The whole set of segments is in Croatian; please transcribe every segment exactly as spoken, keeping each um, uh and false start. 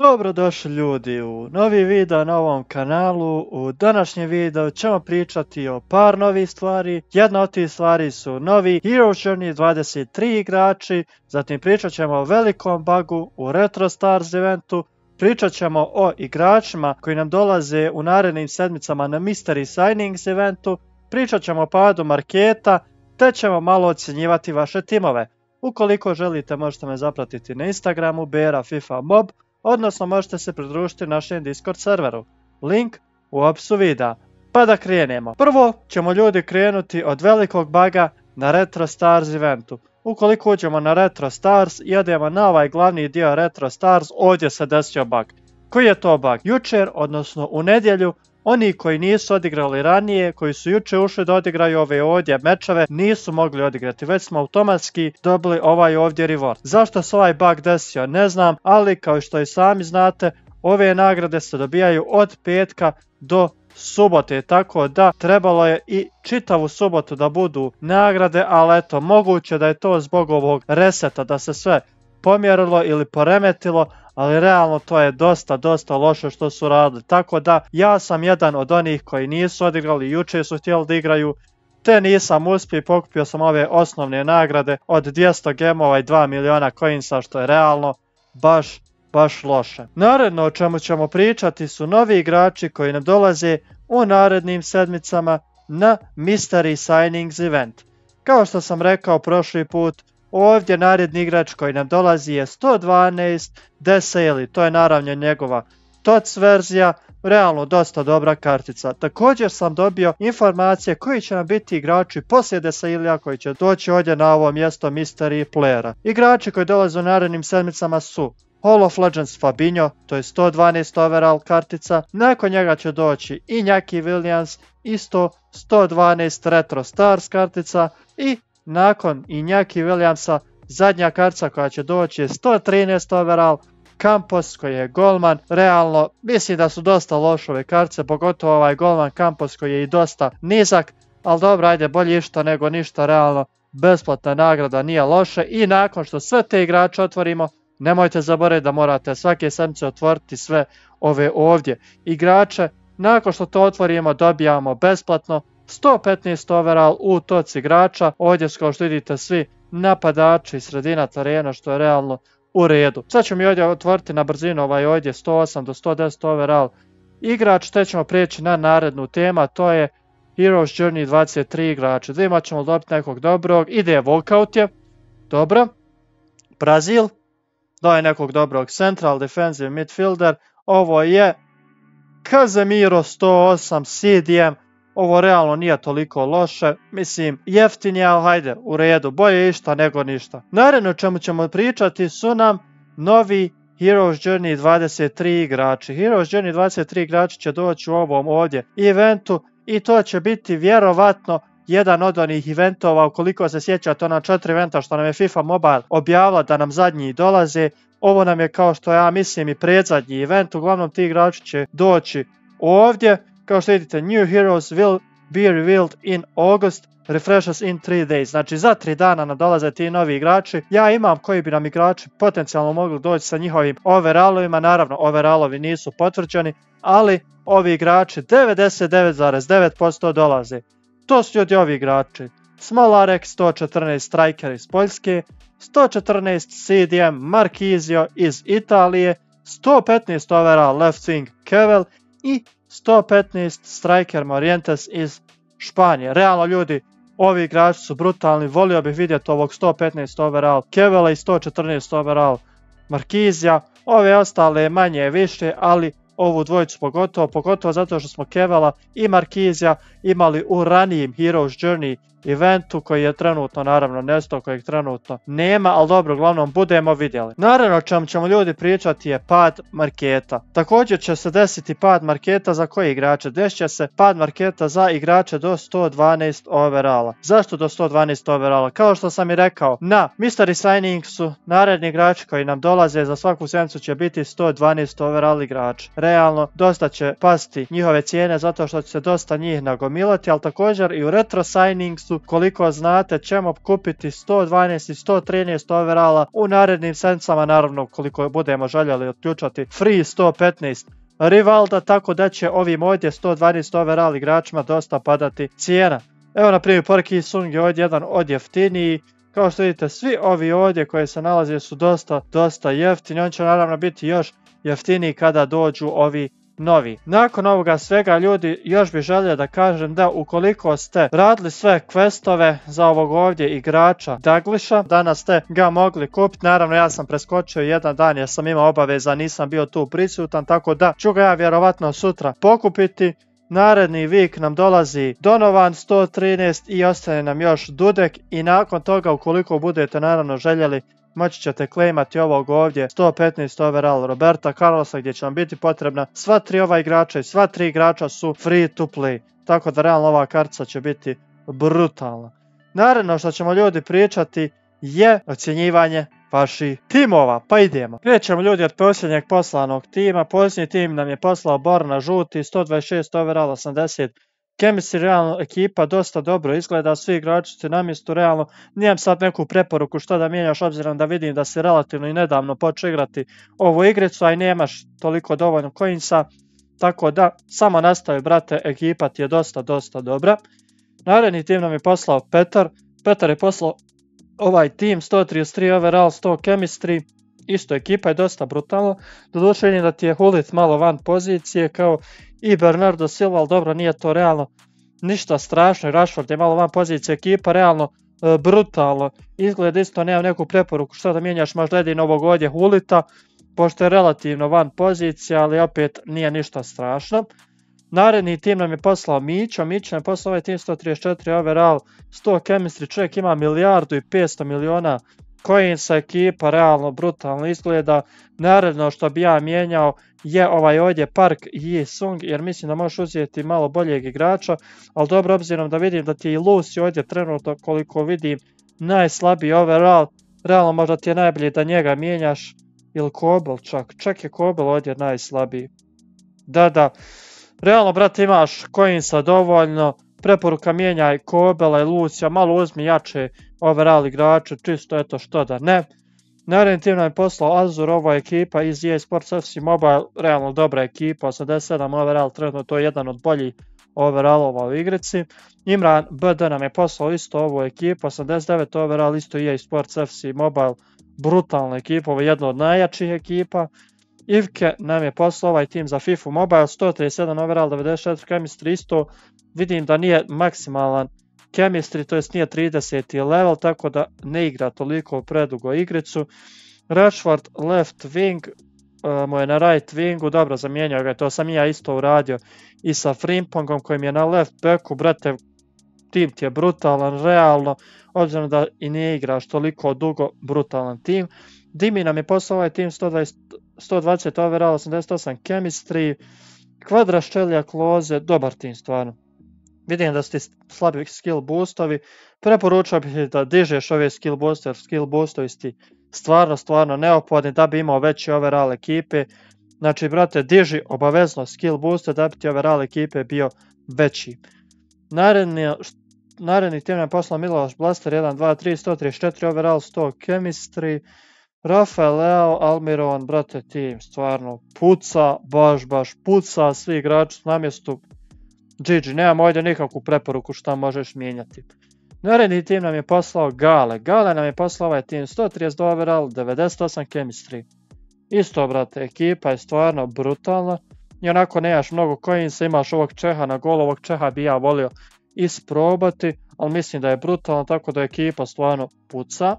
Dobrodošli ljudi u novi video na ovom kanalu. U današnjem videu ćemo pričati o par novih stvari. Jedna od tih stvari su novi Heroes Journey dvadeset tri igrači, zatim pričat ćemo o velikom bugu u Retro Stars eventu, pričat ćemo o igračima koji nam dolaze u narednim sedmicama na Mystery Signings eventu, pričat ćemo o padu marketa, te ćemo malo ocjenjivati vaše timove. Ukoliko želite možete me zapratiti na Instagramu Bera FIFA Mob, odnosno možete se pridružiti našem Discord serveru. Link u opisu videa. Pa da krenemo. Prvo ćemo ljudi krenuti od velikog buga na Retro Stars eventu. Ukoliko uđemo na Retro Stars i odemo na ovaj glavni dio Retro Stars, ovdje se desio bug. Koji je to bug? Jučer, odnosno u nedjelju, oni koji nisu odigrali ranije, koji su jučer ušli da odigraju ove ovdje mečeve, nisu mogli odigrati, već smo automatski dobili ovaj ovdje reward. Zašto se ovaj bug desio ne znam, ali kao što i sami znate, ove nagrade se dobijaju od petka do subote, tako da trebalo je i čitavu subotu da budu nagrade, ali eto, moguće da je to zbog ovog reseta, da se sve pomjerilo ili poremetilo, ali realno to je dosta, dosta loše što su radili. Tako da ja sam jedan od onih koji nisu odigrali, jučer su htjeli da igraju, te nisam uspio i pokupio sam ove osnovne nagrade od dvjesto gemova i dva miliona coinsa, što je realno baš, baš loše. Naredno o čemu ćemo pričati su novi igrači koji nam dolaze u narednim sedmicama na Mystery Signings event. Kao što sam rekao prošli put, ovdje naredni igrač koji nam dolazi je sto dvanaest Desailly, to je naravno njegova T O C verzija, realno dosta dobra kartica. Također sam dobio informacije koji će nam biti igrači poslije Desaillya koji će doći ovdje na ovo mjesto Mystery Playera. Igrači koji dolaze u narednim sedmicama su Hall of Legends Fabinho, to je sto dvanaest overall kartica, nakon njega će doći i Iñaki Williams, isto sto dvanaest Retro Stars kartica i nakon Iñaki Williamsa zadnja kartica koja će doći je sto trinaest overall Campos koji je golman. Realno mislim da su dosta loše ove kartice, pogotovo ovaj golman Campos koji je i dosta nizak, ali dobro, ajde, bolje išta nego ništa, realno besplatna nagrada nije loše. I nakon što sve te igrače otvorimo, nemojte zaboraviti da morate svake sedmice otvoriti sve ove ovdje igrače. Nakon što to otvorimo dobijamo besplatno sto petnaest overall u T O C igrača. Ovdje su, kao što vidite, svi napadači iz sredina terena, što je realno u redu. Sad ćemo i ovdje otvoriti na brzinu ovaj ovdje sto osam do sto deset overall igrač, te ćemo prijeći na narednu temu, to je Heroes Journey dvadeset tri igrače. Da imat ćemo dobiti nekog dobrog, ide Walkout je, dobro, Brazil, da je nekog dobrog Central Defensive Midfielder, ovo je Casemiro sto osam C D M, ovo realno nije toliko loše, mislim jeftin je, ali hajde, u redu, bolje išta nego ništa. Naredno čemu ćemo pričati su nam novi Heroes Journey dvadeset tri igrači. Heroes Journey dvadeset tri igrači će doći u ovom ovdje eventu i to će biti vjerovatno jedan od onih eventova, ukoliko se sjećate ona četiri eventa što nam je FIFA Mobile objavila da nam zadnji dolaze. Ovo nam je, kao što ja mislim, i predzadnji event, uglavnom ti igrači će doći ovdje. Kao što vidite, New Heroes will be revealed in August, refreshes in three days. Znači za tri dana nam dolaze ti novi igrači. Ja imam koji bi nam igrači potencijalno mogli doći sa njihovim overallovima. Naravno, overallovi nisu potvrđeni, ali ovi igrači devedeset devet zarez devet posto dolaze. To su ljudi ovi igrači: Smolarek sto četrnaest Striker iz Poljske, sto četrnaest C D M Marquisio iz Italije, sto petnaest overall left wing Kevel i sto petnaest Striker Morientes iz Španije. Realno ljudi, ovi igrači su brutalni, volio bih vidjeti ovog sto petnaest overall Kevela i sto četrnaest overall Marquisia. Ove ostale manje više, ali ovu dvojicu pogotovo, pogotovo zato što smo Kevela i Marquisia imali u ranijim Heroes Journey eventu koji je trenutno naravno nestao, kojeg trenutno nema, ali dobro, uglavnom budemo vidjeli. Naravno o čemu ćemo ljudi pričati je pad marketa. Također će se desiti pad marketa za koje igrače? Desit će se pad marketa za igrače do sto dvanaest overalla. Zašto do sto dvanaest overalla? Kao što sam i rekao, na Mystery Signingsu naredni igrači koji nam dolaze za svaku sedmicu će biti sto dvanaest overall igrači. Realno dosta će pasti njihove cijene zato što će se dosta njih nagomilati, ali također i u Retro Signings su, koliko znate, ćemo kupiti sto dvanaest i sto trinaest overala u narednim sedmicama, naravno koliko budemo željeli otključati free sto petnaest Rivalda, tako da će ovim ovdje sto dvanaest overall igračima dosta padati cijena. Evo na primjer Park Ji-sung je ovdje jedan od jeftiniji. Kao što vidite, svi ovi ovdje koji se nalaze su dosta, dosta jeftini. On će naravno biti još jeftiniji kada dođu ovi novi. Nakon ovoga svega, ljudi, još bih želio da kažem da ukoliko ste radili sve questove za ovog ovdje igrača Douglasha, danas ste ga mogli kupiti. Naravno, ja sam preskočio jedan dan jer sam imao obaveza, nisam bio tu prisutan, tako da ću ga ja vjerovatno sutra pokupiti. Naredni vik nam dolazi Donovan sto trinaest i ostane nam još Dudek, i nakon toga, ukoliko budete naravno željeli, moći ćete claimati ovog ovdje sto petnaest overall Roberta Carlosa, gdje će vam biti potrebna sva tri ova igrača i sva tri igrača su free to play. Tako da realno ova kartica će biti brutalna. Naredno što ćemo ljudi pričati je ocjenjivanje vaših timova, pa idemo. Krećemo ljudi od posljednjeg poslanog tima. Posljednji tim nam je poslao Borna žuti, sto dvadeset šest overall, osamdeset chemistry, realno ekipa dosta dobro izgleda, svi igrači su na mjestu, realno nijem sad neku preporuku što da mijenjaš, obzirom da vidim da si relativno i nedavno počeo igrati ovu igricu, a i nemaš toliko dovoljno coinsa, tako da samo nastavi brate, ekipa ti je dosta dosta dobra. Naredni tim nam je poslao Petar. Petar je poslao ovaj tim sto trideset tri overall, sto chemistry, isto ekipa je dosta brutalno, doduše vidim da ti je Hulit malo van pozicije kao i Bernardo Silva, ali dobro, nije to realno ništa strašno, i Rashford je malo van pozicije, ekipa realno e, brutalno izgleda, isto nemam neku preporuku što da mijenjaš, možda jedino ovog ovdje Hulita, pošto je relativno van pozicije, ali opet nije ništa strašno. Naredni tim nam je poslao Mićo, Mićo nam je poslao ovaj tim sto trideset četiri overall, sto chemistry, čovjek ima milijardu i petsto miliona coinsa, ekipa realno brutalno izgleda. Naredno što bi ja mijenjao je ovaj ovdje Park Ji-sung, jer mislim da možeš uzeti malo boljeg igrača, ali dobro, obzirom da vidim da ti je i Lucy ovdje trenutno, koliko vidim, najslabiji overall, realno možda ti je najbolje da njega mijenjaš, ili Kobel čak, čak je Kobel ovdje najslabiji. Da, da, realno brate imaš coinsa dovoljno, preporuka mijenjaj Kobela i Lucija, malo uzmi jače overall igrače, čisto eto što da ne. Naredni tim nam je poslao Azur, ova ekipa iz E A Sports F C Mobile, realno dobra ekipa, osamdeset sedam overall, trenutno to je jedan od boljih overallova u igrici. Imran B D nam je poslao isto ovu ekipu, osamdeset devet overall, isto E A Sports F C Mobile, brutalna ekipa, ovo je jedna od najjačih ekipa. Ivke nam je poslao ovaj tim za FIFA Mobile, sto trideset sedam overall, devedeset četiri chemistry, isto vidim da nije maksimalan chemistry, to jest nije trideseti level, tako da ne igra toliko predugo igricu. Rashford left wing, uh, mu je na right wingu, dobro zamijenjao ga, to sam i ja isto uradio i sa Frimpongom kojim je na left backu, brate, tim ti je brutalan, realno, obzirom da i ne igraš toliko dugo, brutalan tim. Dimi nam je poslao ovaj tim sto dvadeset, sto dvadeset overall, osamdeset osam chemistry, Kvadraščelija Kloze, dobar tim stvarno. Vidim da ste slabi skill boostovi, preporučao bih da dižeš ove skill boostove, jer skill boostovi ti stvarno, stvarno neophodni da bi imao veći overall ekipe. Znači, brate, diži obavezno skill booster da bi ti overall ekipe bio veći. Naredni, naredni tim nam je poslao Miloš Blaster, jedan, dva, tri, sto trideset četiri overall, sto chemistry, Rafael Leo, Almiron, brate, tim stvarno puca, baš, baš puca, svi igrači su na mjestu. G G, nemam ovdje nikakvu preporuku šta možeš mijenjati. Naredni tim nam je poslao Gale. Gale nam je poslao ovaj tim sto trideset dva overall, devedeset osam chemistry. Isto, brate, ekipa je stvarno brutalna. I onako nemaš mnogo coinsa, imaš ovog Čeha na gol, ovog Čeha bi ja volio isprobati, ali mislim da je brutalno, tako da ekipa stvarno puca.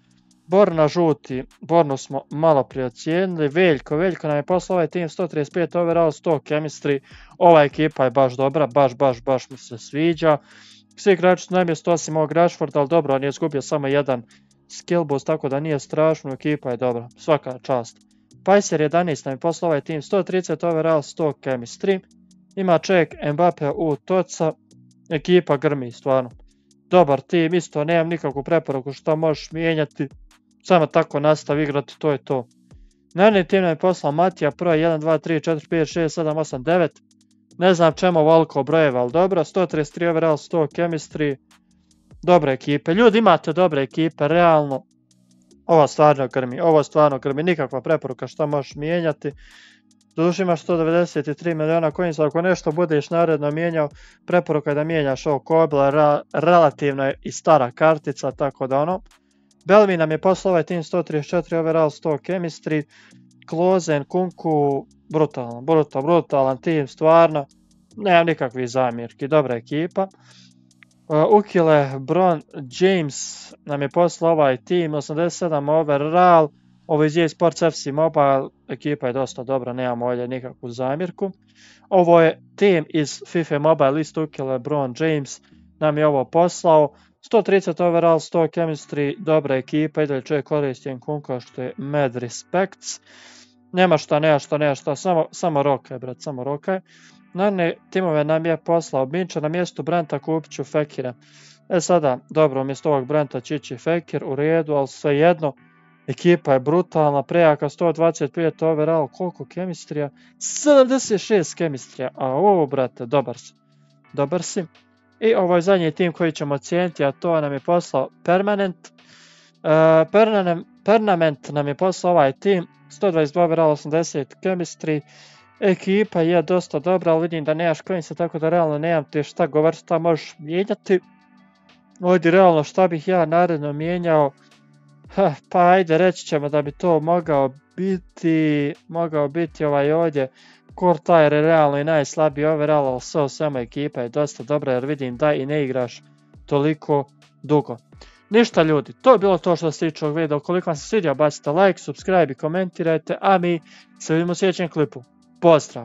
Borna žuti, Bornu smo malo prije ocijenili. Veljko, Veljko nam je poslao ovaj tim sto trideset pet overall, sto chemistry. Ova ekipa je baš dobra, baš, baš, baš mi se sviđa. Svi igrači su na mjestu osim ovog Rashforda, ali dobro, on je izgubio samo jedan skill boost, tako da nije strašno, ekipa je dobra, svaka čast. Pajser jedanaest nam je poslao ovaj tim sto trideset overall, sto chemistry. Ima čovjek Mbappe u toca, ekipa grmi stvarno. Dobar tim, isto nemam nikakvu preporuku što možeš mijenjati. Samo tako nastavi igrati, to je to. Naredni tim nam je poslao Matija, broj jedan, dva, tri, četiri, pet, šest, sedam, osam, devet. Ne znam čemu ovoliko brojeva, ali dobro. sto trideset tri overall, sto chemistry. dobre ekipe. Ljudi, imate dobre ekipe, realno. Ovo stvarno grmi, ovo stvarno grmi, nikakva preporuka šta možeš mijenjati. Doduše imaš sto devedeset tri miliona coinsa, ako nešto budeš naredno mijenjao, preporuka je da mijenjaš ovo Kobla, ra, relativno je i stara kartica, tako da ono. Bellamy nam je poslao ovaj tim sto trideset četiri overall, sto chemistry, Klozen, Kunku, brutalan, brutal, brutalan tim, stvarno. Nemam nikakvih zamjerki, dobra ekipa. Uh, Ukile, Bron, James nam je poslao ovaj tim, osamdeset sedam overall, ovo iz E A Sports F C Mobile, ekipa je dosta dobra, nemamo ovdje nikakvu zamjerku. Ovo je tim iz FIFA Mobile, isto Ukile, Bron, James nam je ovo poslao. sto trideset overall, sto chemistry, dobra ekipa, i dalje čovjek koristim Kunko što je mad respects. Nema šta, nema šta, nema šta, samo, samo rokaj, brat, samo rokaj. Naravno, timove nam je poslao Minča, na mjestu Brenta kupit ću Fekira. E sada, dobro, umjesto ovog Brenta će ići Fekir, u redu, ali svejedno, ekipa je brutalna, prejaka, sto dvadeset pet overall, koliko chemistrija? sedamdeset šest chemistrija, a ovo, brate, dobar si, dobar si. I ovo je zadnji tim koji ćemo ocijeniti, a to nam je poslao Permanent. Uh, Permanent, Permanent nam je poslao ovaj tim, sto dvadeset dva overall, osamdeset chemistry. Ekipa je dosta dobra, ali vidim da nemaš coinsa, tako da realno nemam ti šta govor, šta možeš mijenjati. Ovdje realno šta bih ja naredno mijenjao, ha, pa ajde reći ćemo da bi to mogao biti, mogao biti ovaj ovdje. Courtier je realno i najslabiji overall, ali sve samo ekipa je dosta dobra jer vidim da i ne igraš toliko dugo. Ništa ljudi, to je bilo to što se tiče ovog videa, ukoliko vam se svidio bacite like, subscribe i komentirajte, a mi se vidimo u sljedećem klipu. Pozdrav!